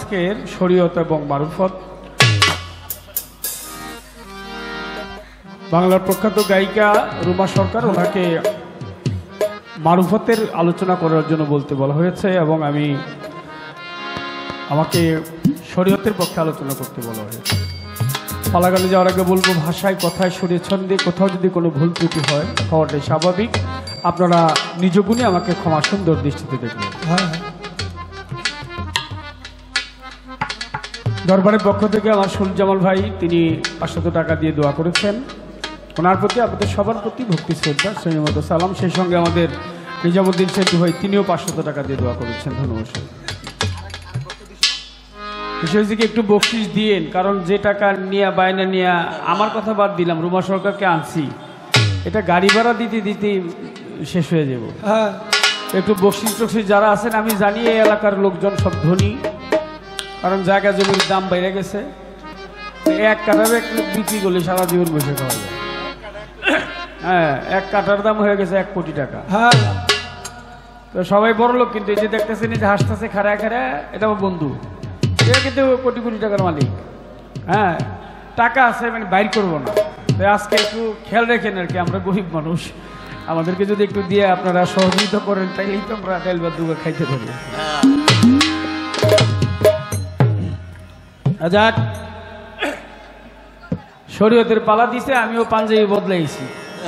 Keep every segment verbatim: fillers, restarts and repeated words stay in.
আজকের শরীয়ত এবং মারুফত। বাংলার প্রখ্যাত গায়িকা রুমা সরকার, ওনাকে মারুফতের আলোচনা করার জন্য বলতে বলা হয়েছে এবং আমি আমাকে শরীয়তের পক্ষে আলোচনা করতে বলা হয়েছে। পালাগানে যাওয়ার আগে বলবো, ভাষায় কথায় সুরে ছন্দে কোথাও যদি কোনো ভুল ত্রুটি হয় হওয়াটাই স্বাভাবিক। আপনারা নিজ গুণে আমাকে ক্ষমা সুন্দর দৃষ্টিতে দেখবেন। দরবারের পক্ষ থেকে আমার সুলজামাল ভাই, তিনি পাঁচশত টাকা দিয়ে দোয়া করেছেন। ওনার প্রতি আপনাদের সবার প্রতি ভক্তি শ্রদ্ধা শ্রেণীমত সালাম। সেই সঙ্গে আমাদের নিজামুদ্দিন সেতু ভাই, তিনিও পাঁচশত টাকা দিয়ে দোয়া করেছেন। ধন্যবাদ। বিষয়টিকে একটু বকশিস দিয়েন, কারণ যে টাকা নিয়ে বায়না নিয়ে আমার কথা বাদ দিলাম, রুমা সরকারকে আনছি, এটা গাড়ি ভাড়া দিতে দিতে শেষ হয়ে যাব। একটু বকশিস টকশিস যারা আছেন, আমি জানি এই এলাকার লোকজন সব ধনী, কারণ জায়গা জমির দাম বেড়ে গেছে। এক কাঠার এক বিক্রি করলে সারা জীবন বসে খাওয়া যায়। হ্যাঁ, এক কাঠার দাম হয়ে গেছে এক কোটি টাকা। হ্যাঁ, তো সবাই বড় লোক, কিন্তু এই যে দেখতেছেন এই যে হাসতেছে খাড়া খাড়া, এটা আমার বন্ধু, সে কিন্তু কোটি কোটি টাকার মালিক। হ্যাঁ, টাকা আছে, মানে বাইর করবো না। তো আজকে একটু খেয়াল রাখেন আর কি, আমরা গরিব মানুষ, আমাদেরকে যদি একটু দিয়ে আপনারা সহযোগিতা করেন, তাইলেই তো আমরা ডাইল বা দুগা খাইতে পারি। যাক, শরীয়তের পালা দিছে, আমিও পাঞ্জাবি বদলাইছি।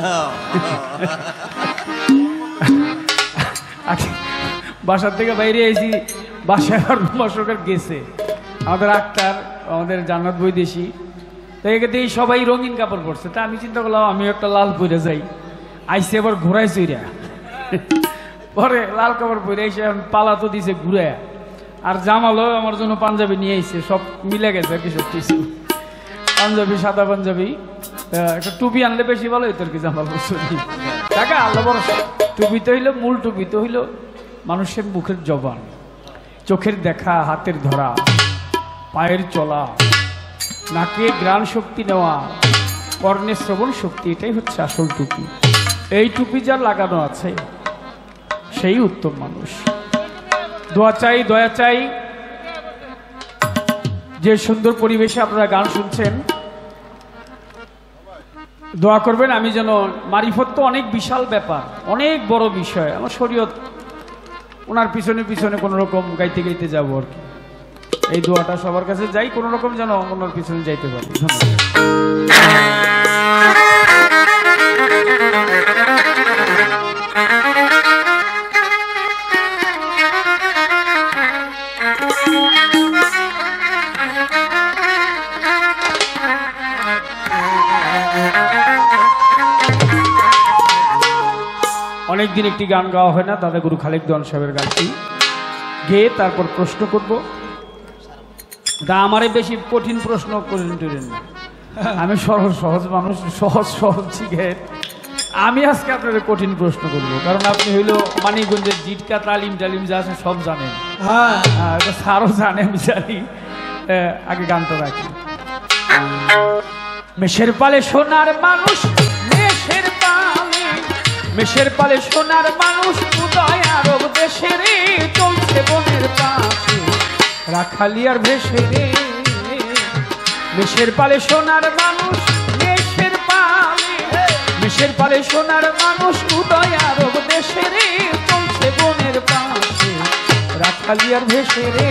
বাসার থেকে বাইরে আইছি, বাসায় আর রুমা সরকার গেছে, আমাদের আক্তার, আমাদের জান্নাত বৈদেশি, তো এক্ষেত্রে সবাই রঙিন কাপড় পরছে। তা আমি চিন্তা করলাম আমিও একটা লাল পরে যাই। আইসি আবার ঘোরাই চইরা, পরে লাল কাপড় পরে এসে পালা তো দিছে ঘুরে, আর জামালও আমার জন্য পাঞ্জাবি নিয়ে আইছে, সব মিলে গেছে আর কি, সব কিছু পাঞ্জাবি, সাদা পাঞ্জাবি, একটা টুপি আনলে বেশি ভালো হইতো আর কি। জামাল টাকা আল্লাহ ভরসা। টুপি তো হইলো, মূল টুপি তো হইলো মানুষের মুখের জবান, চোখের দেখা, হাতের ধরা, পায়ের চলা, নাকে ঘ্রাণ শক্তি নেওয়া, কর্ণে শ্রবণ শক্তি, এটাই হচ্ছে আসল টুপি। এই টুপি যার লাগানো আছে সেই উত্তম মানুষ। দোয়া চাই, দয়া চাই। যে সুন্দর পরিবেশে আপনারা গান শুনছেন, দোয়া করবেন আমি যেন, মারিফত তো অনেক বিশাল ব্যাপার, অনেক বড় বিষয়। আমার শরীয়ত, ওনার পিছনে পিছনে কোনো রকম গাইতে গাইতে যাবো আর কি। এই দোয়াটা সবার কাছে যাই, কোনো রকম যেন ওনার পিছনে যাইতে পারি। ধন্যবাদ। অনেকদিন একটি গান গাওয়া হয় না, দাদা গুরু খালেক দেওয়ান সাহেবের গানটি গেয়ে তারপর প্রশ্ন করব। তা আমারে বেশি কঠিন প্রশ্ন করেন টরেন না, আমি সহজ সহজ মানুষ, সহজ সহজ শিখে আমি আজকে আপনাদের কঠিন প্রশ্ন করবো, কারণ আপনি হইলো মানিকগঞ্জের জিটকা তালিম টালিম যা আছে সব জানেন। হ্যাঁ, স্যারও জানে, আমি জানি। আগে গানটা রাখি। মেষের পালে সোনার মানুষ, মেষের পালে, মেষের পালে সোনার মানুষ, উদয় আরব দেশে রে, চলছে বনের পাশে রাখালিয়ার ভেসে রে। মেষের পালে সোনার মানুষ, মেষের পালে, মেষের পালে সোনার মানুষ, উদয় আরব দেশে রে, চলছে বনের পাশে রাখালিয়ার ভেসে রে।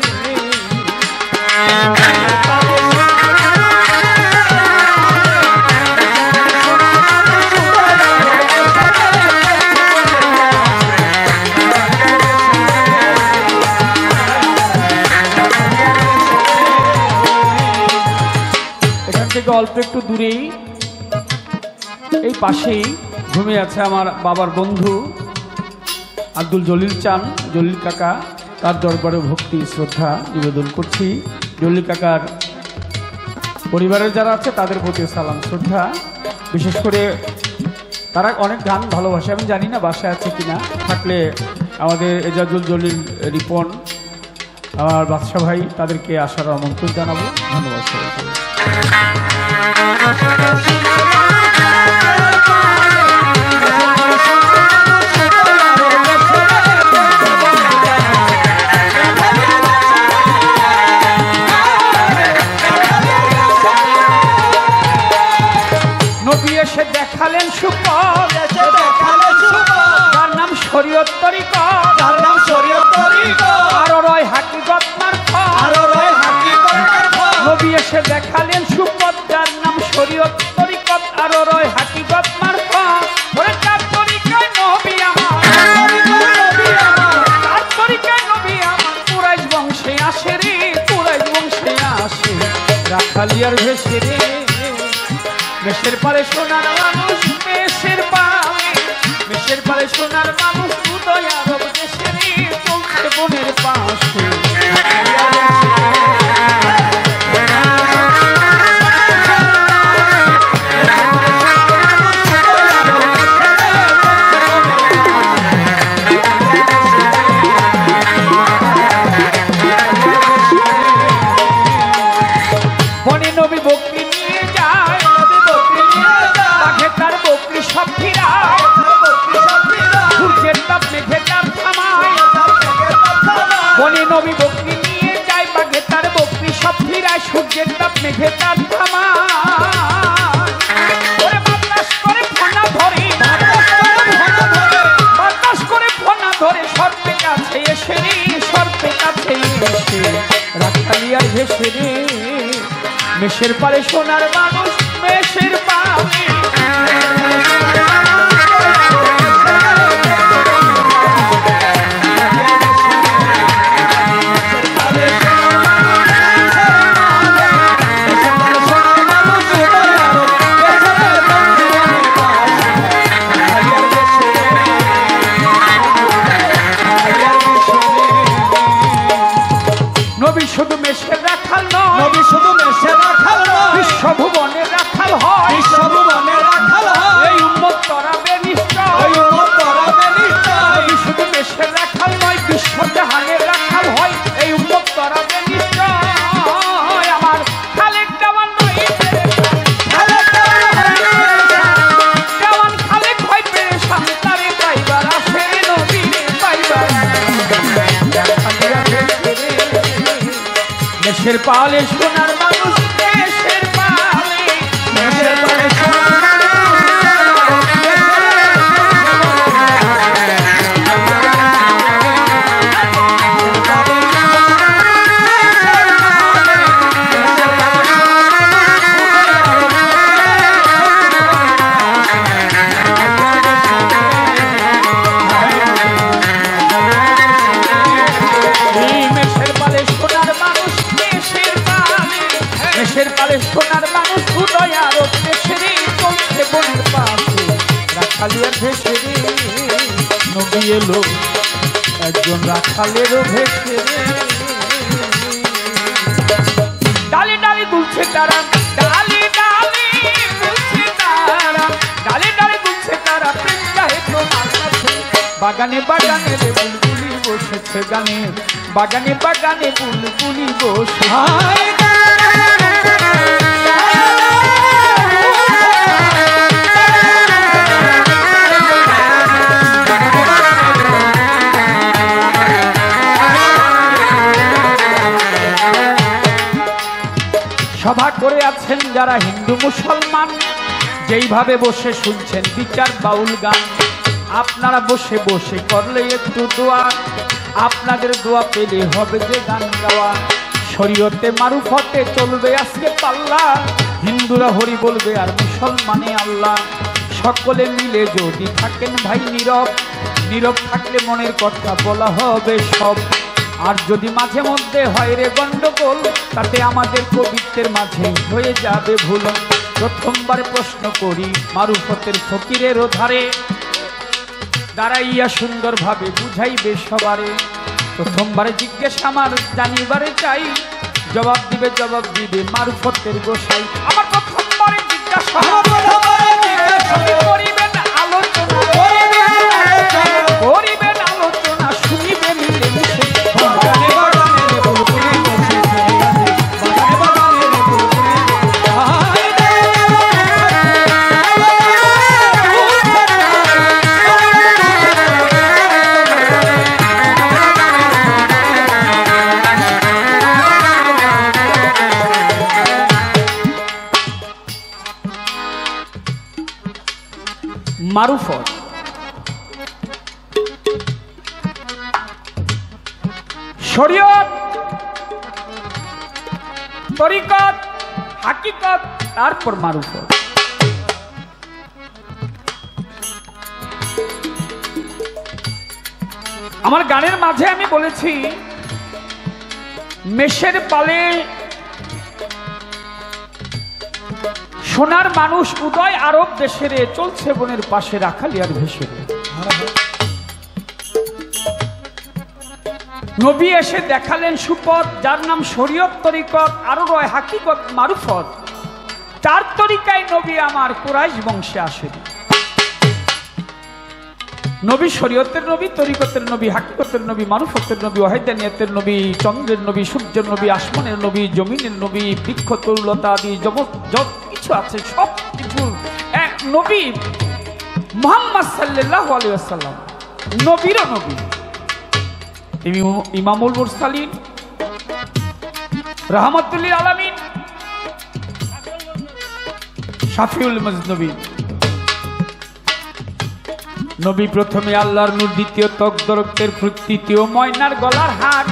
অল্প একটু দূরেই, এই পাশেই ঘুমিয়ে আছে আমার বাবার বন্ধু আব্দুল জলিল চান, জলিল কাকা। তার দরবারে ভক্তি শ্রদ্ধা নিবেদন করছি। জলিল কাকার পরিবারের যারা আছে তাদের প্রতি সালাম শ্রদ্ধা। বিশেষ করে তারা অনেক গান ভালোবাসে, আমি জানি না বাসায় আছে কিনা, থাকলে আমাদের এজাজুল জলিল, রিপন, আমার বাদশা ভাই, তাদেরকে আসার আমন্ত্রণ জানাবো। ধন্যবাদ সবাইকে। রাখালিয়ার ভেসে রে মেষের পালে সোনার মানুষ মেষের পালে মেষের পালে সোনার মানুষ উদয় আরব দেশে রে চলছে বনের পাশে নবী বকরি নিয়ে যায় নবী বকরি নিয়ে যায় বাঘে তার বকরি সব ফিরায় সূর্যের তাপ মেঘে তার থামায় বনে নবী বকরি নিয়ে যায় বাঘে তার বকরি সব ফিরায় সূর্যের তাপ মেঘে তার থামায় ওরে বাতাস করে ফোনা ধরে বাতাস করে ফোনা ধরে সর্পে কাছে এসে রে সর্পে কাছে এসে রাখালিয়ার ভেসে রে মেষের পালে সোনার মানুষ মেষের পালে নবী শুধু মেষের রাখাল নয় নবী শুধু মেষের রাখাল নয় বিশ্বভুবনের রাখাল হয় বিশ্বভুবনের রাখাল হয় এই উম্মত তরাবে নিশ্চয় এই উম্মত তরাবে নিশ্চয় নবী শুধু মেষের রাখাল নয় বিশ্বজাহানের রাখাল হয় এই উম্মত তরাবে নিশ্চয় আমার খালেক দেওয়ান নয় খালেক দেওয়ান খালেক হয় পেরেশান তারে পাইবার আসে নবী পাইবার মেষের পালে সোনার মানুষ মেষের পালে মেষের পালে সোনার মেষের পালে সোনার মানুষ উদয় আরব দেশে রে চলছে বনের পাশে রাখালিয়ার ভেসে রে নবী এলো একজন রাখালেরও ভেসে রে ডালে ডালে দুলছে তারা ডালে ডালে দুলছে তারা ডালে ডালে দুলছে তারা প্রেম চাহে তোমার কাছে বাগানে বাগানে রে বুলবুলি বসেছে গানে বাগানে বাগানে বুলবুলি বসে সভা করে আছেন যারা হিন্দু মুসলমান যেইভাবে বসে শুনছেন বিচার বাউল গান আপনারা বসে বসে করলে একটু দোয়া আপনাদের দোয়া পেলে হবে যে গান গাওয়া শরীয়তে মারুফতে চলবে আজকে পাল্লা হিন্দুরা হরি বলবে আর মুসলমানে আল্লাহ সকলে মিলে যদি থাকেন ভাই নীরব নীরব থাকলে মনের কথা বলা হবে সব আর যদি মাঝে মধ্যে হয় রে গন্ডগোল তাতে আমাদের কবিত্বের মাঝে হয়ে যাবে ভুল প্রথমবার প্রশ্ন করি মারুফতের ফকিরের ধারে দাঁড়াইয়া সুন্দরভাবে বুঝাইবে সবারে প্রথমবার জিজ্ঞেস আমার জানিবারে চাই জবাব দিবে জবাব দিবে মারুফতের গোসাই আমার প্রথমবারে জিজ্ঞাসা করিবেন আলোচনা করিবেন আলোচনা শুনিবে মিলে মিশে মারুফত শরীয়ত তরিকত হাকিকত তারপর মারুফত আমার গানের মাঝে আমি বলেছি মেষের পালে সোনার মানুষ উদয় আরব দেশের চলছে বনের পাশে রাখালিয়ার ভেসে। নবী এসে দেখালেন সুপথ, যার নাম শরীয়ত তরিকত, আরো রয় হাকিকত মারুফত। তার তরিকায় নবী আমার কুরাইশ বংশে আসেন। নবী শরীয়তের নবী, তরিকতের নবী, হাকিকতের নবী, মারুফতের নবী, ওয়াহিদানিয়াতের নবী, চন্দ্রের নবী, সূর্যের নবী, আসমানের নবী, জমিনের নবী, বৃক্ষ তরুলতা আদি যত কিছু আছে সব কিছুর এক নবী মুহাম্মদ সাল্লাল্লাহু আলাইহি ওয়াসাল্লাম, নবীর নবী। তিনি ইমামুল মুরসালিন, রাহমাতুল লিল আলামিন, শাফিউল মুজনবী। নবী প্রথমে আল্লাহর নূর, দ্বিতীয় তকদরকের ফুল, তৃতীয় ময়নার গলার হার,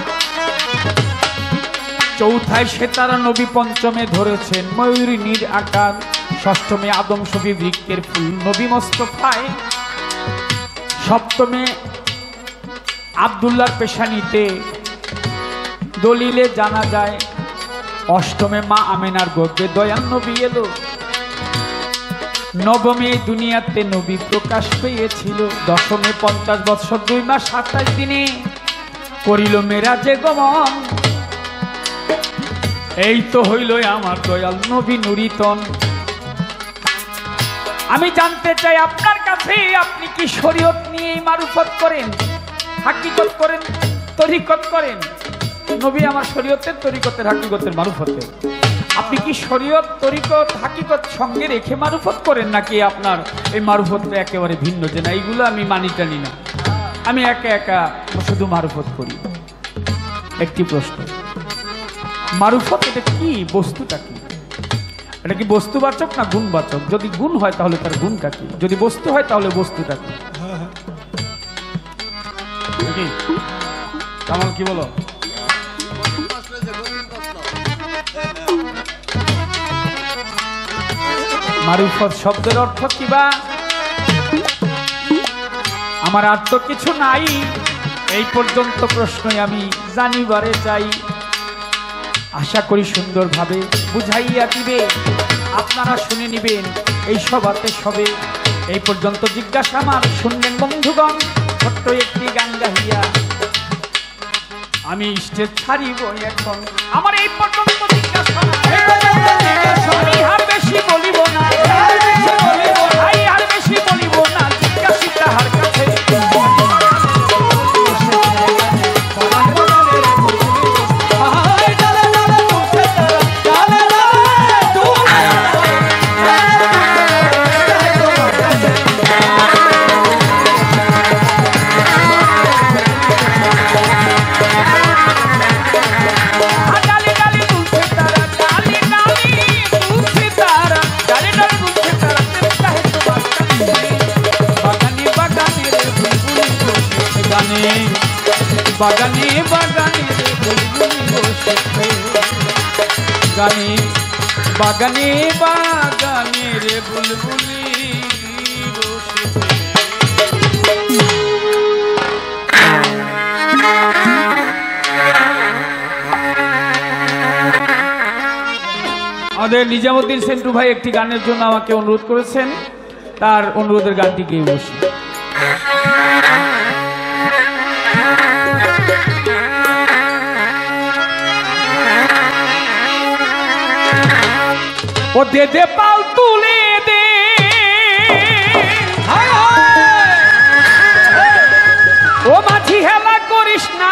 চৌথায় সেতারা নবী, পঞ্চমে ধরেছেন ময়ূরী নীর আকার, ষষ্ঠমে আদম শফি বৃক্ষের ফুল নবী মোস্তফায়, সপ্তমে আব্দুল্লাহর পেশানিতে দলিলে জানা যায়, অষ্টমে মা আমেনার গর্ভে দয়াল নবী এলো, নবমে দুনিয়াতে নবী প্রকাশ পেয়েছিল, দশমে পঞ্চাশ বৎসর দুই মাস সাতাশ দিনে করিল মেরাজে গমন। এই তো হইল আমার দয়াল নবী নুরিতন। আমি জানতে চাই আপনার কাছে, আপনি কি শরীয়ত নিয়ে মারুফত করেন, হাকিকত করেন, তরিকত করেন? নবী আমার শরীয়তের, তরিকতের, হাকিকতের, মারুফতের। আপনি কি শরীয়ত, তরিকত, হাকিকত সঙ্গে রেখে মারুফত করেন, নাকি আপনার এই মারুফতটা একেবারে ভিন্ন, যে না এইগুলো আমি মানি টানি না, আমি একা একা শুধু মারুফত করি? একটি প্রশ্ন, মারুফত এটা কি, বস্তুটা কি? এটা কি বস্তুবাচক না গুণবাচক? যদি গুণ হয় তাহলে তার গুণটা কি, যদি বস্তু হয় তাহলে বস্তুটা কি? কামাল কি বলো? মারুফত শব্দের অর্থ কিবা? আমার আর তো কিছু নাই, এই পর্যন্ত প্রশ্নই আমি জানিবারে চাই। আশা করি সুন্দরভাবে বুঝাইয়া দিবে, আপনারা শুনে নিবেন এই সভাতে সবে। এই পর্যন্ত জিজ্ঞাসা আমার শুনলেন বন্ধুগণ, ছোট্ট একটি গান গাহিয়া আমি স্টেজ ছাড়িব এখন। আমার এই পর্যন্ত জিজ্ঞাসা, আমি আর বেশি বলিব না, আমি আর বেশি বলিব না, জিজ্ঞাসি তাহার কাছে। বাগানে বাগানে গানে বাগানে বাগানে রে বুলবুলি আমাদের নিজামুদ্দিন সেন্টু ভাই একটি গানের জন্য আমাকে অনুরোধ করেছেন, তার অনুরোধের গানটি গেয়ে বসি। ও দে দে পাল তুলে দে, ও মাঝি হেলা করিস না,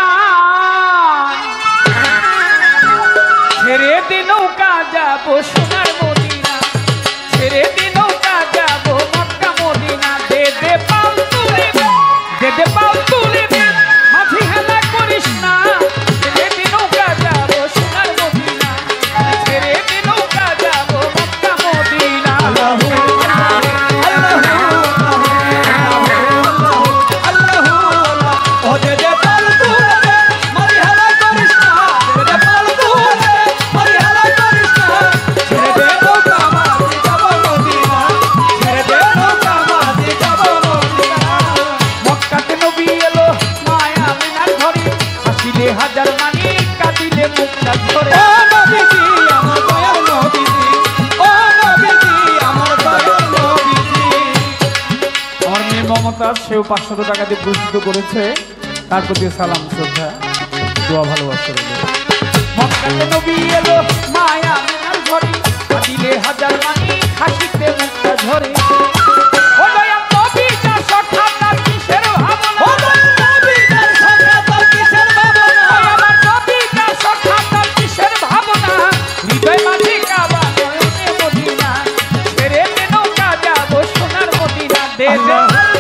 ছেড়ে দে নৌকা যাবো সোনার মদিনা, ছেড়ে দে নৌকা যাবো মক্কা মদিনা। দে দে পাল তুলে দে, দে দে পাল তুলে দে, মাঝি হেলা করিস না, ছেড়ে দে নৌকা যাবো সোনার মদিনা, ছেড়ে দে নৌকা যাবো মক্কা মদিনা। পাঁচশত টাকা দিয়ে পুরস্কৃত করেছে, তার প্রতি সালাম শ্রদ্ধা দোয়া ভালোবাসা রইল। মক্কাতে নবী এলো মায়া মিনার ঘরে, দিলে হাজার মানি হাসিতে মুক্তা ঝরে। ও দয়াল নবী যার সখা তার কিসের ভাবনা, ও দয়াল নবী যার সখা তার কিসের ভাবনা, আমার নবী যার সখা তার কিসের ভাবনা। হৃদয় মাঝে কাবা নয়নে মদিনা, ছেড়ে দে নৌকা যাবো সোনার মদিনা। দে দে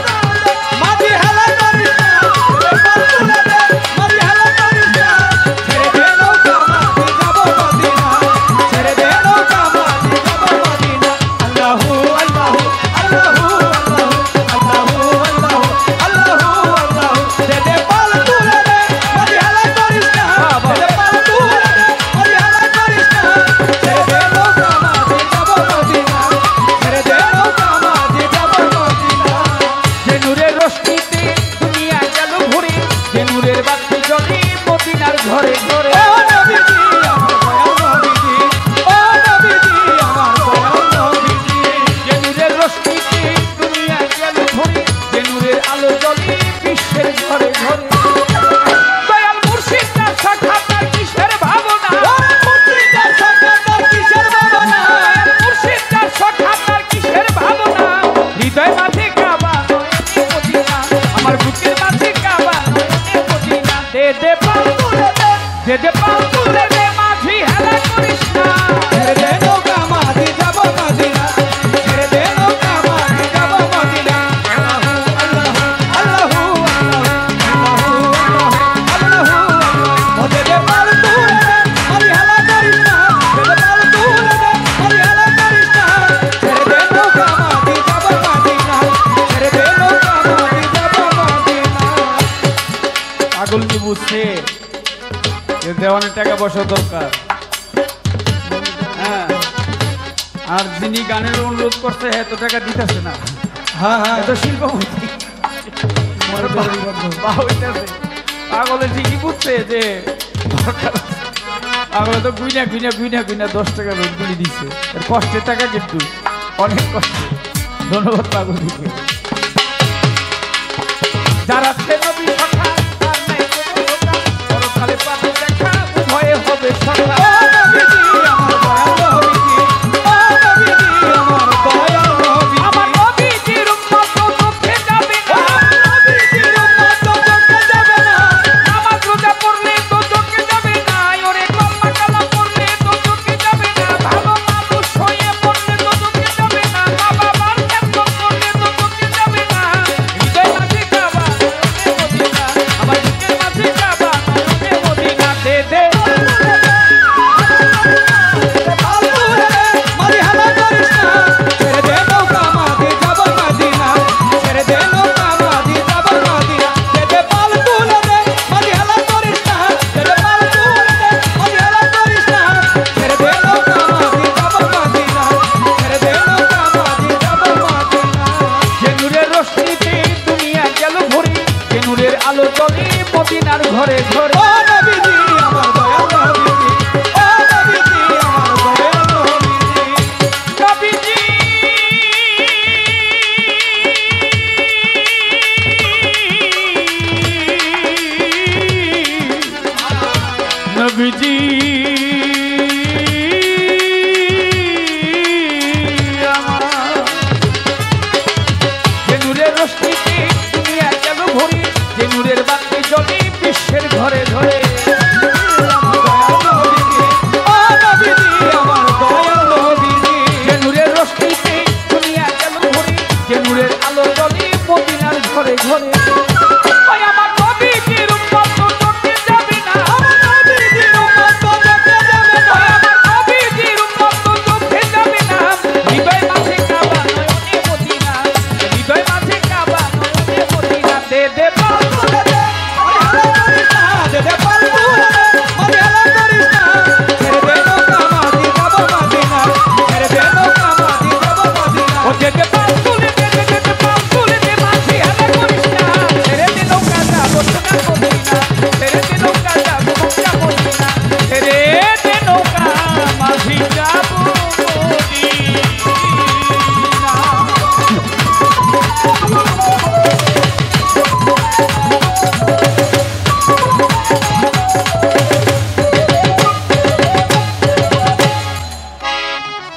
মাঝি হেলা করিস না, তুলে দে মাঝি হেলা করিস না, ছেড়ে দে নৌকা মাঝি যাবো মদিনা, ছেড়ে দে নৌকা মাঝি যাবো মদিনা। আল্লাহু আল্লাহু আল্লাহু আল্লাহু আল্লাহু আল্লাহু আল্লাহু, দে দে পাল তুলে দে মাঝি হেলা করিস না, দে দে পাল তুলে দে মাঝি হেলা করিস না, ছেড়ে দে নৌকা মাঝি যাবো মদিনা, ছেড়ে দে নৌকা মাঝি যাবো মদিনা। যে নূরের রশ্মিতে দুনিয়া গেল ঘুরে, যে নূরের বাতি জ্বলে মদিনার ঘরে ঘরে। ও নবীজি আমার দয়াল নবীজি, ও নবীজি আমার দয়াল নবীজি, যে নূরের রশ্মিতে দুনিয়া গেল ঘুরে, যে নূরের আলো জ্বলে বিশ্বের ঘরে ঘরে। দয়াল মুর্শিদ তার শাখা তার কিসের ভাবনা, মুর্শিদ তার শাখা তার কিসের ভাবনা, মুর্শিদ তার শাখা তার কিসের ভাবনা। হৃদয় মাঝে কাবা নয়নে মদিনা, আমার বুকের মাঝে কাবা নয়নে মদিনা। দে দে পাল তুলে দে, দে দে পাল তুলে দে মাঝি হেলা করিস না, ছেড়ে দে নৌকা মাঝি যাবো মদিনা, ছেড়ে দে নৌকা মাঝি যাবো মদিনা। আল্লাহু আল্লাহু আল্লাহু আল্লাহু আল্লাহু, দে দে পাল তুলে দে মাঝি হেলা করিস না, দে দে পাল তুলে দে মাঝি হেলা করিস না, ছেড়ে দে নৌকা মাঝি যাবো মদিনা, ছেড়ে দে নৌকা মাঝি যাবো মদিনা। পাগল কি বুঝছে যে দেওয়ানের টাকা পয়সা দরকার? হ্যাঁ, আর যিনি গানের অনুরোধ করছে এত টাকা দিতেছে না। হ্যাঁ হ্যাঁ, এত শিল্পমন্ত্রী পাগলে ঠিকই বুঝছে যে দরকার। পাগলে তো গুইনা গুইনা গুইনা গুইনা দশ টাকা রোদ গুলি দিচ্ছে, এর কষ্টের টাকা কিন্তু অনেক কষ্টে। ধন্যবাদ পাগল দিকে। যারা নবী সখা তার নাই কোনো ধোঁকা, পরকালে পাবে দেখা উভয়ে হবে সখা। ও নবীজি আমার দয়াল নবীজি, ও নবীজি আমার দয়াল নবী, আমার নবীজির উম্মত তো দুঃখে যাবে না, নবীজির উম্মত তো দুঃখে যাবে না। নামাজ রোজা পড়লে তো দুঃখে যাবে না, ওরে কলমা কালাম পড়লে তো দুঃখে যাবে না, ভালো মানুষ হয়ে পড়লে তো দুঃখে যাবে না, মা বাবার খেদমত করলে তো দুঃখে যাবে না। হৃদয় মাঝে কাবা নয়নে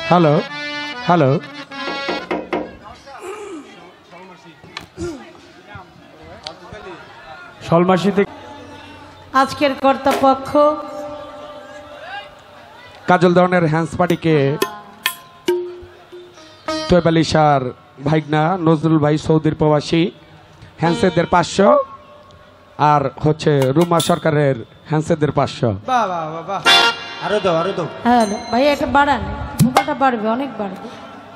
হ্যালো হ্যালো সলমাসি থেকে আজকের কর্তাপক্ষ কাজল ধরনের হ্যান্স পার্টিকে তৈব আলী শাহর ভাইগনা নজরুল ভাই সৌদির প্রবাসী হ্যান্সেদের পাঁচশো আর হচ্ছে রুমা সরকারের হ্যান্সেদের পাঁচশো। আরো দাও আরো দাও। হ্যাঁ ভাই এটা বাড়ান, ভুকাটা বাড়বে, অনেক বাড়বে।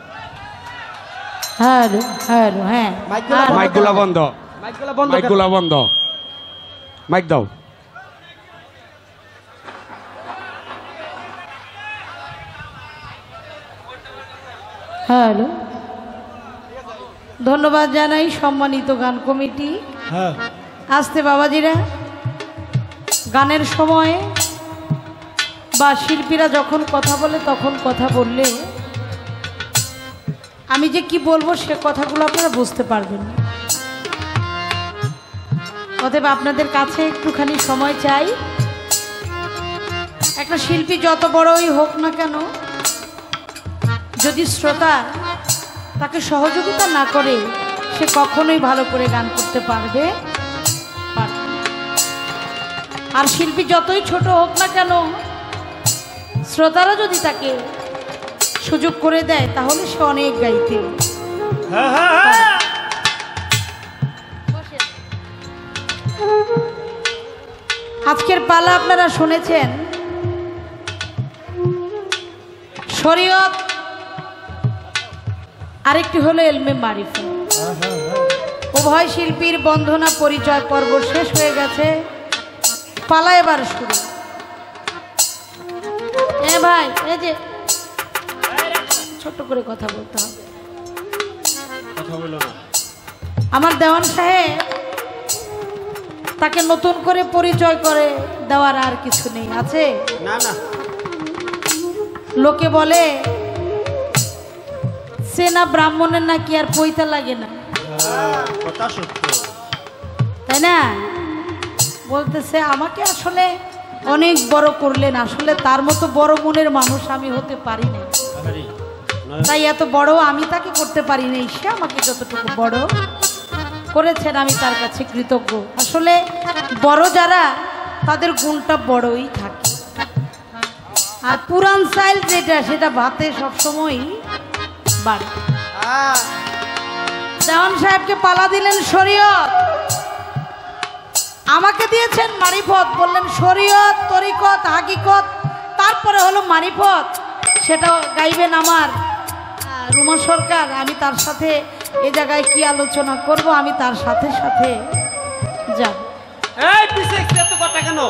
হ্যাঁ হ্যাঁ হ্যাঁ মাইকগুলা বন্ধ, মাইকগুলা বন্ধ, মাইক দাও। হ্যালো, ধন্যবাদ জানাই সম্মানিত গান কমিটি। হ্যাঁ আসতে বাবাজিরা, গানের সময় বা শিল্পীরা যখন কথা বলে তখন কথা বললে আমি যে কি বলবো সে কথাগুলো আপনারা বুঝতে পারবেন না। অতএব আপনাদের কাছে একটুখানি সময় চাই। একটা শিল্পী যত বড়ই হোক না কেন, যদি শ্রোতা তাকে সহযোগিতা না করে সে কখনোই ভালো করে গান করতে পারবে পারবে না। আর শিল্পী যতই ছোট হোক না কেন, শ্রোতারা যদি তাকে সুযোগ করে দেয় তাহলে সে অনেক গাইতে। আজকের পালা আপনারা শুনেছেন, শরীয়ত আরেকটি হলো এলমে মারিফত। উভয় শিল্পীর বন্ধনা পরিচয় পর্ব শেষ হয়ে গেছে, পালা এবার শুরু। এ ভাই, এই যে ছোট্ট করে কথা বলতে হবে। আমার দেওয়ান সাহেব তাকে নতুন করে পরিচয় করে দেওয়ার আর কিছু নেই, আছে না না। লোকে বলে সে না ব্রাহ্মণের নাকি আর পৈতা লাগে না, কথা সত্য, তাই না? বলতেছে আমাকে আসলে অনেক বড় করলেন, আসলে তার মতো বড় মনের মানুষ আমি হতে পারি না, তাই এত বড় আমি তাকে করতে পারি নাই। সে আমাকে যতটুকু বড় করেছেন আমি তার কাছে কৃতজ্ঞ। আসলে বড় যারা তাদের গুণটা বড়ই থাকে, আর পুরান চাইল যেটা সেটা ভাতে সবসময় বাড়ে। দেওয়ান সাহেবকে পালা দিলেন শরীয়ত, আমাকে দিয়েছেন মারিফত। বললেন শরীয়ত, তরিকত, হাকিকত, তারপরে হলো মারিফত। সেটা গাইবেন আমার রুমা সরকার। আমি তার সাথে এ জায়গায় কি আলোচনা করব, আমি তার সাথে সাথে যাব। এই পিছে এত কথা কেন?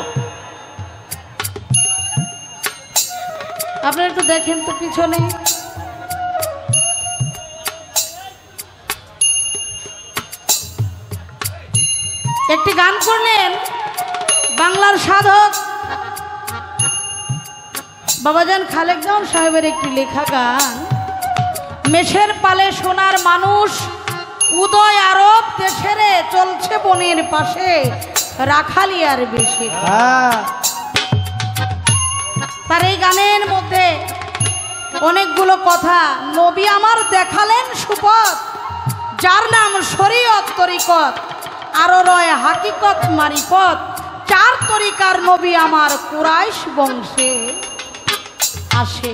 আপনারা একটু দেখেন তো পিছনে। একটি গান করলেন বাংলার সাধক বাবাজান খালেক জামান সাহেবের একটি লেখা গান। মেষের পালে সোনার মানুষ, উদয় আরব দেশেরে, চলছে বনের পাশে রাখালিয়ার বেশে। তার এই গানের মধ্যে অনেকগুলো কথা। নবী আমার দেখালেন সুপথ, যার নাম শরীয়ত তরিকত, আরো রয় হাকিকত মারিফত। চার তরিকার নবী আমার কুরাইশ বংশে আসে।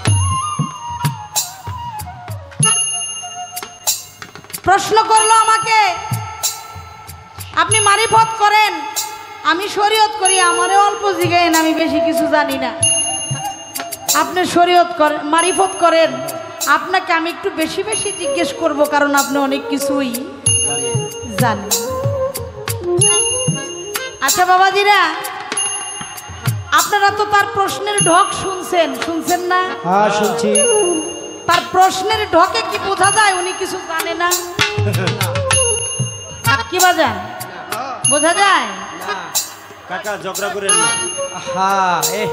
প্রশ্ন করলো আমাকে, আপনি মারিফত করেন, আমি শরীয়ত করি, আমারে অল্প জিগায়েন, আমি বেশি কিছু জানি না। আপনি শরীয়ত করেন, মারিফত করেন, আপনাকে আমি একটু বেশি বেশি জিজ্ঞেস করব, কারণ আপনি অনেক কিছুই জানেন। আচ্ছা বাবাজিরা, আপনারা তো তার প্রশ্নের ঢক শুনছেন, শুনছেন না? হ্যাঁ শুনছি। তার প্রশ্নের ঢকে কি বোঝা যায় উনি কিছু জানে না? কি বাজান বোঝা যায়? কাকা ঝগড়া করেন না। হ্যাঁ এ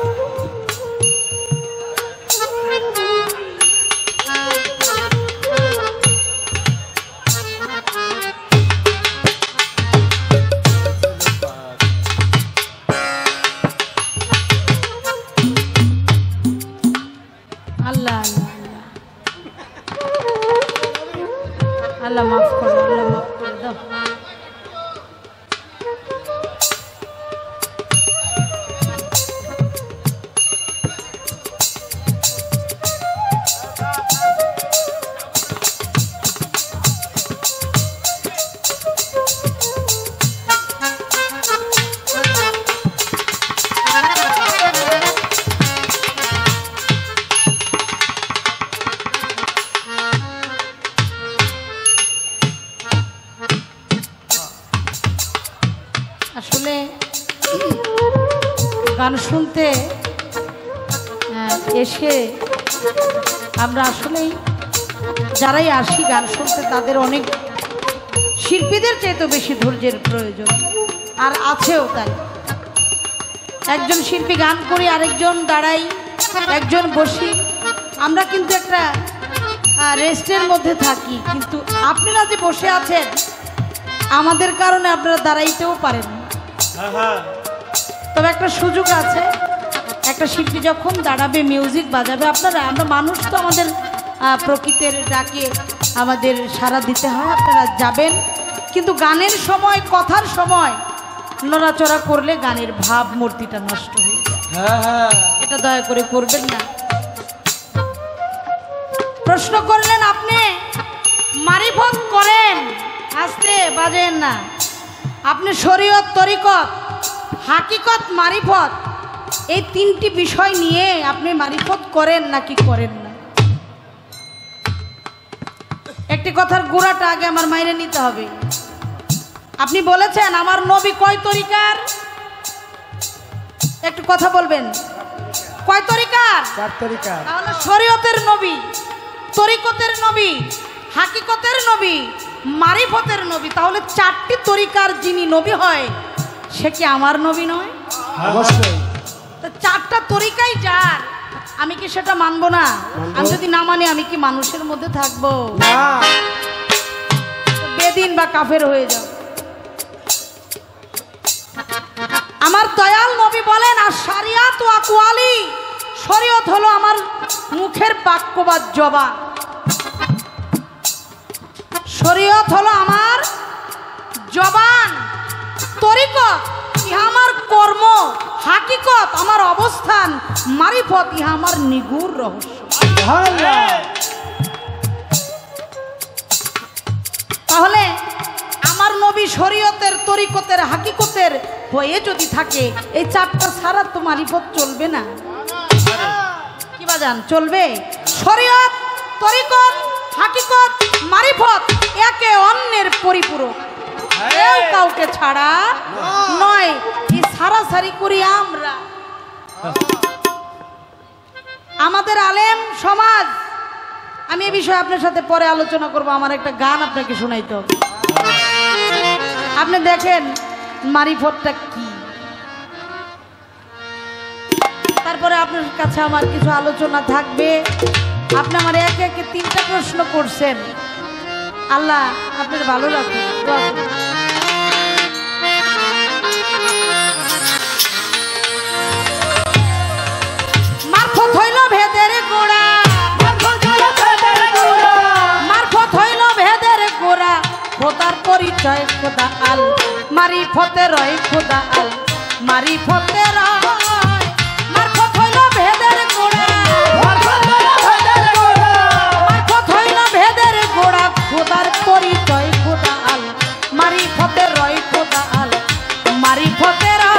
আল্লাহ আল্লাহ আল্লাহ মাফ করো, আল্লাহ মাফ করে দাও। আসলে গান শুনতে আহ, এসে আমরা আসলেই যারাই আসি গান শুনতে তাদের অনেক শিল্পীদের চাইতে বেশি ধৈর্যের প্রয়োজন, আর আছেও তাই। একজন শিল্পী গান করি, আরেকজন দাঁড়াই, একজন বসি, আমরা কিন্তু একটা রেস্টের মধ্যে থাকি। কিন্তু আপনারা যে বসে আছেন আমাদের কারণে আপনারা দাঁড়াইতেও পারেন না। হ্যাঁ হ্যাঁ তবে একটা সুযোগ আছে, একটা শিল্পী যখন দাঁড়াবে মিউজিক বাজাবে, আপনারা আমরা মানুষ তো আমাদের আহ, প্রকৃতির ডাকে আমাদের সাড়া দিতে হয়, আপনারা যাবেন। কিন্তু গানের সময় কথার সময় নড়াচড়া করলে গানের ভাব মূর্তিটা নষ্ট হয়ে যায়। হ্যাঁ হ্যাঁ এটা দয়া করে করবেন না। প্রশ্ন করলেন আপনি মারিফত করেন, আস্তে বাজেন না। আপনি শরীয়ত, তরিকত, হাকিকত, মারিফত এই তিনটি বিষয় নিয়ে আপনি মারিফত করেন নাকি করেন না? একটি কথার গোড়াটা আগে আমার মাইনে নিতে হবে। আপনি বলেছেন আমার নবী কয় তরিকার? একটু কথা বলবেন, কয় তরিকার? চার তরিকা। তাহলে শরীয়তের নবী, তরিকতের নবী, হাকিকতের নবী, মারিফতের নবী, তাহলে চারটি তরিকার যিনি নবী হয় সে কি আমার নবী নয়? অবশ্যই। তো চারটা তরিকাই যার, আমি কি সেটা মানবো না? আমি যদি না মানি আমি কি মানুষের মধ্যে থাকবো? বেদিন বা কাফের হয়ে যাও। আমার দয়াল নবী বলেন আর শরিয়াত ও আকওয়ালি, শরীয়ত হলো আমার মুখের বাক্য বা জবান, শরীয়ত হলো আমার জবান, তরিকত ইহা আমার কর্ম, হাকিকত আমার অবস্থান, মারিফত ইহা আমার নিগুড় রহস্য। তাহলে আমার নবী শরীয়তের, তরিকতের, হাকিকতের হয়ে যদি থাকে, এই চারটা ছাড়া তো মারিফত চলবে না। কি বাজান চলবে? শরীয়ত, তরিকত, হাকিকত, মারিফত একে অন্যের পরিপূরক, কেউ কাউকে ছাড়া নয়। এই সারাসারি করি আমরা। আমাদের আলেম সমাজ, আমি এই বিষয়ে আপনার সাথে পরে আলোচনা করব। আমার একটা গান আপনাকে শোনাইতে হবে। আপনি দেখেন মারিফতটা কি, তারপরে আপনার কাছে আমার কিছু আলোচনা থাকবে। আপনি আমার একে একে তিনটা প্রশ্ন করছেন, আল্লাহ আপনার ভালো রাখুন, দোয়া করুন। মারফত হইল ভেদের গোড়া, মারফত হইল ভেদের গোড়া, খোদার পরিচয় খোদা আল, মারিফতে রয় খোদা আল, মারিফতে রয়। মারফত হইল ভেদের গোড়া, মারফত হইল ভেদের গোড়া, খোদার পরিচয় খোদা আল, মারিফতে রয় খোদা আল, মারিফতে রয়।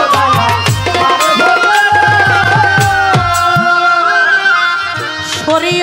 শরীয়ত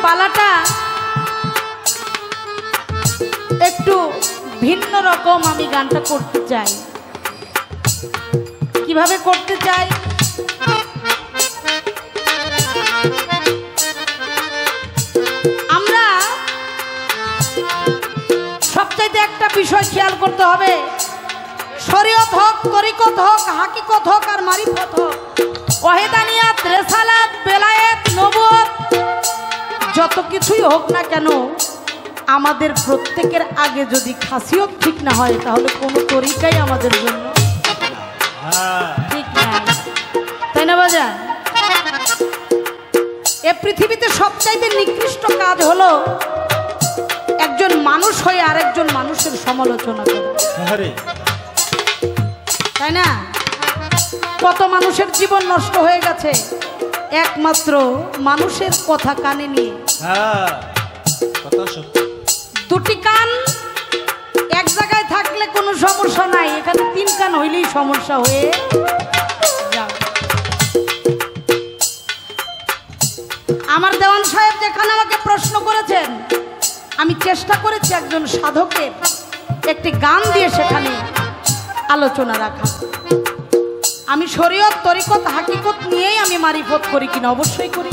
পালাটা একটু ভিন্ন রকম আমি গানটা করতে চাই। কিভাবে করতে চাই? আমরা সবচাইতে একটা বিষয় খেয়াল করতে হবে, শরীয়ত হোক, তরিকত হোক, হাকিকত হোক আর মারিফত হোক, ওয়াহিদানিয়াত, রেসালাত, বেলায়েত, নবুয়ত, যত কিছুই হোক না কেন, আমাদের প্রত্যেকের আগে যদি খাসিয়ত ঠিক না হয় তাহলে কোনো তরিকাই আমাদের জন্য ঠিক না, তাই না বাজান? এ পৃথিবীতে সবচাইতে নিকৃষ্ট কাজ হলো একজন মানুষ হয়ে আরেকজন মানুষের সমালোচনা করা, তাই না? কত মানুষের জীবন নষ্ট হয়ে গেছে একমাত্র মানুষের কথা কানে নিয়ে। দুটি কান এক জায়গায় থাকলে কোনো সমস্যা নাই, এখানে তিন কান হইলেই সমস্যা হয়ে যায়। আমার দেওয়ান সাহেব যেখানে আমাকে প্রশ্ন করেছেন, আমি চেষ্টা করেছি একজন সাধকের একটি গান দিয়ে সেখানে আলোচনা রাখা। আমি শরীয়ত, তরিকত, হাকিকত নিয়েই আমি মারিফত করি কিনা, অবশ্যই করি।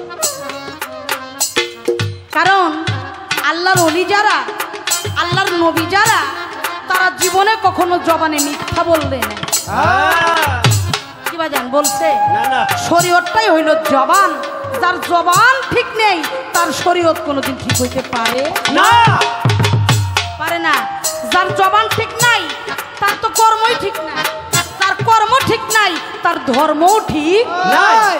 কারণ আল্লাহর ওলি যারা, আল্লাহর নবী যারা, তারা জীবনে কখনো জবানে মিথ্যা বললে না। কি বাজান বলছে? শরীয়তটাই হইল জবান, যার জবান ঠিক নেই তার শরীয়ত কোনোদিন ঠিক হইতে পারে না, পারে না। যার জবান ঠিক নাই তার তো কর্মই ঠিক নাই, তার কর্ম ঠিক নাই তার ধর্মও ঠিক নাই।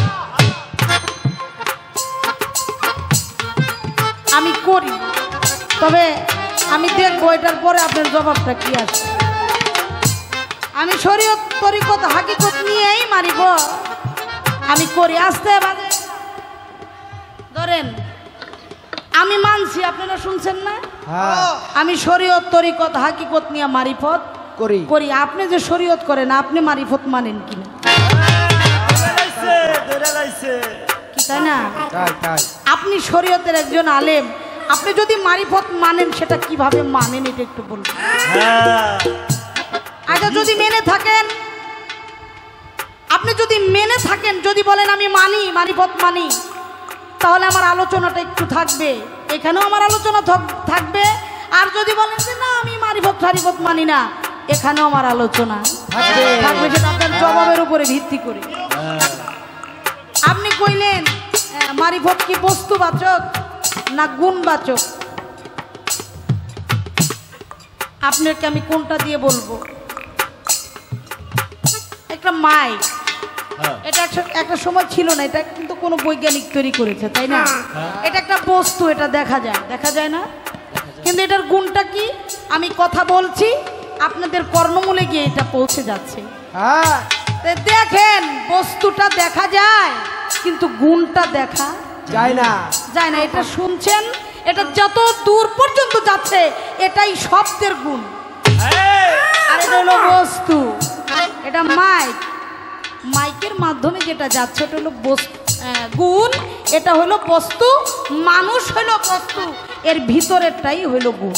আমি করি, তবে আমি দেখবো এটার পরে আপনার জবাবটা কি আসে। আমি শরীয়ত, তরিকত, হাকিকত নিয়েই মারিব, আমি করি। আসতে বাজে ধরেন আমি মানছি, আপনারা শুনছেন না? আমি শরীয়ত, তরিকত, হাকিকত নিয়ে মারিফত করি করি আপনি যে শরীয়ত করেন, আপনি মারিফত মানেন কিনা? কি তাই না? আপনি শরীয়তের একজন আলেম, আপনি যদি মারিফত মানেন সেটা কিভাবে মানেন এটা একটু বলবেন। আচ্ছা, যদি মেনে থাকেন, আপনি যদি মেনে থাকেন, যদি বলেন আমি মানি, মারিফত মানি, তাহলে আমার আলোচনাটা একটু থাকবে, এখানেও আমার আলোচনা থাকবে। আর যদি বলেন যে না আমি মারিফত টারিফত মানি না, এখানেও আমার আলোচনা থাকবে, সেটা আপনার জবাবের উপরে ভিত্তি করে। আপনি কইলেন মারিফত কি বস্তুবাচক না গুণবাচক, আপনাকে আমি কোনটা দিয়ে বলবো? একটা মাইক, এটা একটা সময় ছিল না, এটা কিন্তু কোনো বৈজ্ঞানিক তৈরি করেছে, তাই না? এটা একটা বস্তু, এটা দেখা যায়, দেখা যায় না? কিন্তু এটার গুণটা কি? আমি কথা বলছি, আপনাদের কর্ণমূলে গিয়ে এটা পৌঁছে যাচ্ছে। দেখেন, বস্তুটা দেখা যায় কিন্তু গুণটা দেখা যায় না, যায় না। এটা শুনছেন, এটা যত দূর পর্যন্ত যাচ্ছে এটাই শব্দের গুণ, আর এটা হলো বস্তু। এটা মাইক, মাইকের মাধ্যমে যেটা যাচ্ছে এটা হলো বস্তু গুণ, এটা হলো বস্তু। মানুষ হলো বস্তু, এর ভিতরেরটাই হইল গুণ।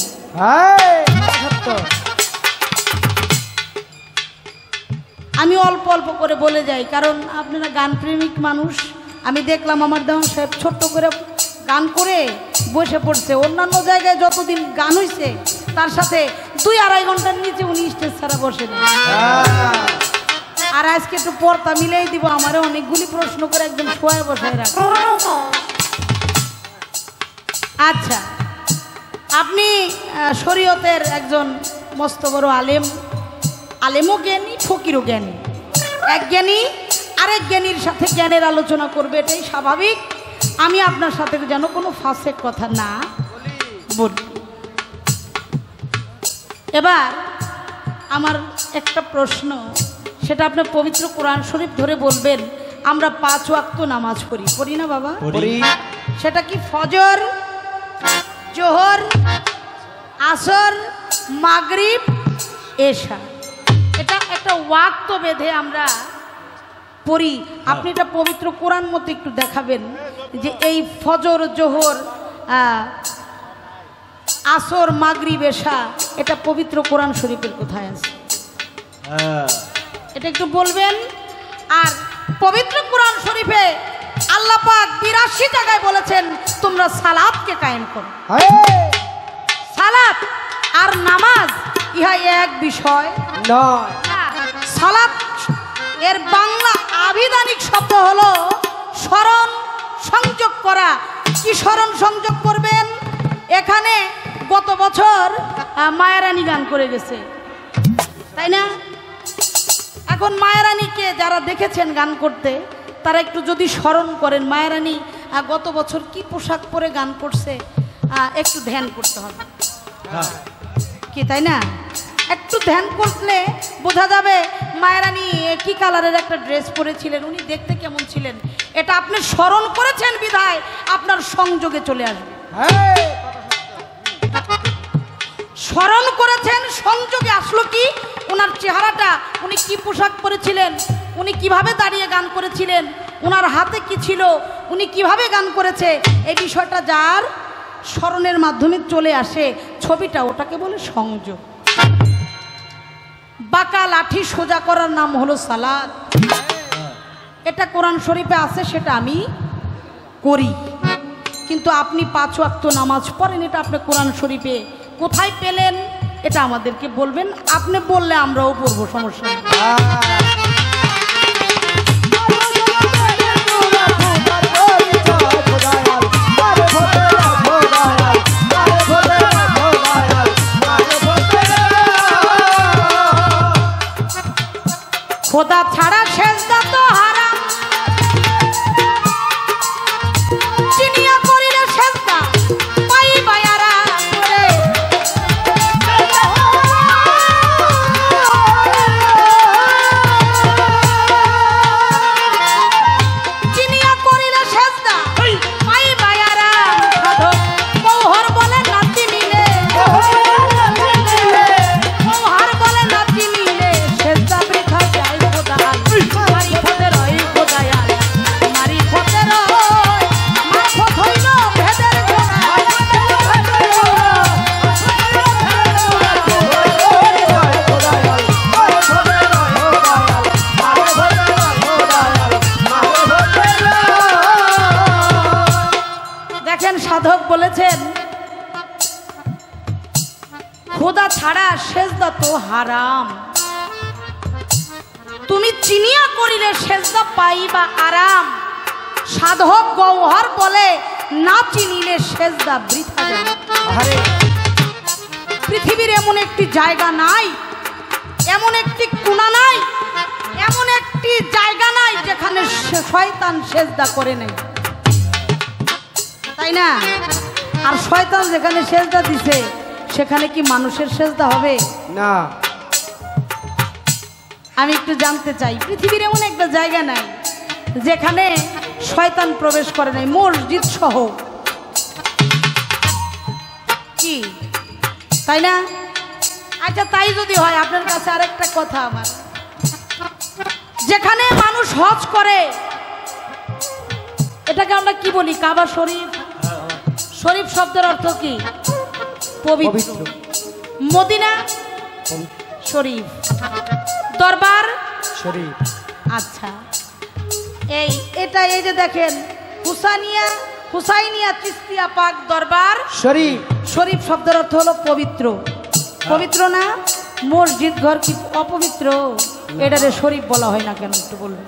আমি অল্প অল্প করে বলে যাই, কারণ আপনারা গান প্রেমিক মানুষ। আমি দেখলাম আমার দেওয়ান সাহেব ছোট্ট করে গান করে বসে পড়ছে। অন্যান্য জায়গায় যতদিন গান হয়েছে তার সাথে দুই আড়াই ঘন্টার নিচে উনি স্টেজ ছাড়া বসে নেই। আর আজকে একটু পর্দা মিলাই দিব, আমারে অনেকগুলি প্রশ্ন করে একদম শোয়ায় বসায় রাখে। আচ্ছা, আপনি শরীয়তের একজন মস্ত বড় আলেম, আলেমও জ্ঞানী, ফকিরও জ্ঞানী। এক জ্ঞানী আরেক জ্ঞানীর সাথে জ্ঞানের আলোচনা করবে, এটাই স্বাভাবিক। আমি আপনার সাথে যেন কোনো ফাঁসের কথা না বলি। এবার আমার একটা প্রশ্ন, সেটা আপনার পবিত্র কোরআন শরীফ ধরে বলবেন। আমরা পাঁচ ওয়াক্ত নামাজ পড়ি, পড়ি না বাবা? সেটা কি ফজর, জোহর, আসর, মাগরিব, এশা, এটা একটা ওয়াক্ত বেঁধে আমরা পড়ি। আপনি এটা পবিত্র কোরআন মতো একটু দেখাবেন যে এই ফজর জোহর আহ, আসর মাগরিব এশা এটা পবিত্র কোরআন শরীফের কোথায় আছে হ্যাঁ এটা একটু বলবেন। আর পবিত্র কোরআন শরীফে আল্লাহ পাক বিরাশি জায়গায় বলেছেন তোমরা সালাতকে কায়েম করো। সালাত আর নামাজ ইহা এক বিষয় নয়। না। সালাত এর বাংলা আবিধানিক শব্দ হলো স্মরণ সংযোগ করা। কি স্মরণ সংযোগ করবেন? এখানে গত বছর আহ, মায়ারানী গান করে গেছে, তাই না? এখন মায়ারানীকে যারা দেখেছেন গান করতে তারা একটু যদি স্মরণ করেন মায়ারানী আহ, গত বছর কি পোশাক পরে গান করছে, আহ, একটু ধ্যান করতে হবে কি, তাই না? একটু ধ্যান করলে বোঝা যাবে মায়ারানী কি কালারের একটা ড্রেস পরেছিলেন, উনি দেখতে কেমন ছিলেন। এটা আপনি স্মরণ করেছেন বিধায় আপনার সংযোগে চলে আসবে। স্মরণ করেছেন সংযোগে আসলো কি, ওনার চেহারাটা, উনি কি পোশাক পরেছিলেন, উনি কিভাবে দাঁড়িয়ে গান করেছিলেন, ওনার হাতে কি ছিল, উনি কিভাবে গান করেছে, এই বিষয়টা যার স্মরণের মাধ্যমে চলে আসে ছবিটা, ওটাকে বলে সংযোগ। বাঁকা লাঠি সোজা করার নাম হলো সালাত। এটা কোরআন শরীফে আছে, সেটা আমি করি। কিন্তু আপনি পাঁচ ওয়াক্ত নামাজ পড়েন, এটা আপনি কোরআন শরীফে কোথায় পেলেন এটা আমাদেরকে বলবেন। আপনি বললে আমরাও পড়বো, সমস্যা নেই। খোদা ছাড়া সেজদা তো হারাম, চিনিয়া করিলে সেজদা পাইবা আরাম করে। চিনিয়া করিলে সেজদা পাইবা আরাম, সাধক মৌহর বলে না চিনিলে, মৌহার বলে না চিনিলে সেজদা বৃথা যায়। মারি ফতে রই খোদায়াল, মারি ফতে রই, মার ফত হইল ভেদের গোড়ায়। দেখেন সাধক বলেছেন খোদা ছাড়া সেজদা তো হারাম, তুমি চিনিয়া করিলে সেজদা পাইবা আরাম। সাধক গৌহর বলে না চিনিলে সেজদা বৃথা যায়। পৃথিবীর এমন একটি জায়গা নাই, এমন একটি কোণা নাই, এমন একটি জায়গা নাই যেখানে শয়তান সেজদা করে নাই, তাই না? আর শয়তান যেখানে সেজদা দিছে সেখানে কি মানুষের সেজদা হবে? না। আমি একটু জানতে চাই, পৃথিবীর এমন একটা জায়গা নাই যেখানে শয়তান প্রবেশ করে নাই, মসজিদ সহ, কি তাই না? আচ্ছা তাই যদি হয়, আপনার কাছে আরেকটা কথা আমার, যেখানে মানুষ হজ করে এটাকে আমরা কি বলি? কাবা শরীফ। শরীফ শব্দের অর্থ কি? পবিত্র। মদিনা শরীফ, দরবার শরীফ। আচ্ছা, এই এটা এই যে দেখেন হুসানিয়া, হুসাইনিয়া চিস্তিয়া পাক দরবার শরীফ। শরীফ শব্দের অর্থ হলো পবিত্র। পবিত্র না? মসজিদ ঘর কি অপবিত্র? এটারে শরীফ বলা হয় না কেন একটু বলবেন?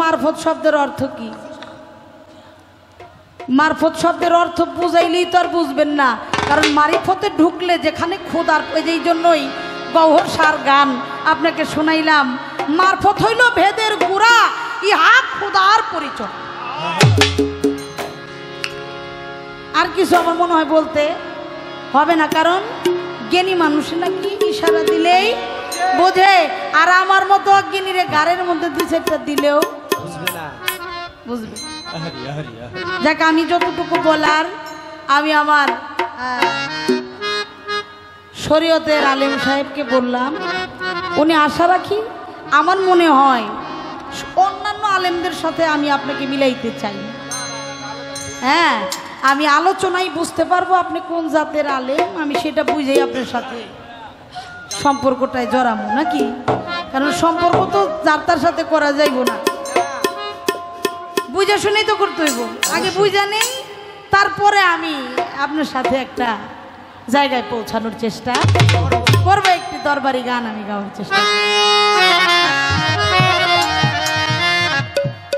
মারফত শব্দের অর্থ কি? মারফত শব্দের অর্থ বুঝাইলেই তো আর বুঝবেন না, কারণ মারিফতে ঢুকলে যেখানে খোদার, এই জন্যই গৌহর সার গান আপনাকে শোনাইলাম। মারফত হইল ভেদের গুড়া, ইহা খোদার পরিচয়। আর কিছু আমার মনে হয় বলতে হবে না, কারণ জ্ঞানী মানুষ নাকি ইশারা দিলেই বোঝে, আর আমার মতো অজ্ঞানীরে গাড়ির মধ্যে দুই চারটা দিলেও বুঝবে। যাক, আমি যতটুকু বলার আমি আমার শরীয়তের আলেম সাহেবকে বললাম, উনি আশা রাখি আমার মনে হয় অন্যান্য আলেমদের সাথে আমি আপনাকে মিলাইতে চাই। হ্যাঁ, আমি আলোচনায় বুঝতে পারবো আপনি কোন জাতের আলেম, আমি সেটা বুঝেই আপনার সাথে সম্পর্কটায় জড়াবো নাকি, কারণ সম্পর্ক তো যার তার সাথে করা যাইব না, বুঝে শুনেই তো করতে হইব। আগে বুঝা নেই, তারপরে আমি আপনার সাথে একটা জায়গায় পৌঁছানোর চেষ্টা করবো। একটি দরবারি গান আমি গাওয়ার চেষ্টা করব।